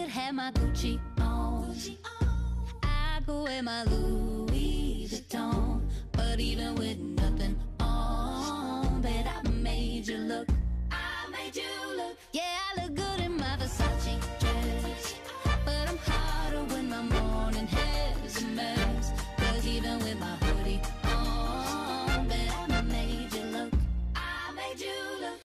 could have my Gucci on, I could wear my Louis Vuitton. But even with nothing on, bet I made you look. I made you look. Yeah, I